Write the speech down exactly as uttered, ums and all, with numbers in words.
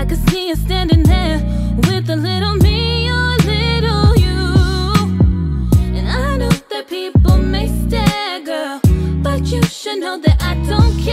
could see you standing there with a little me or little you. And I know that people may stare, girl, but you should know that I don't care.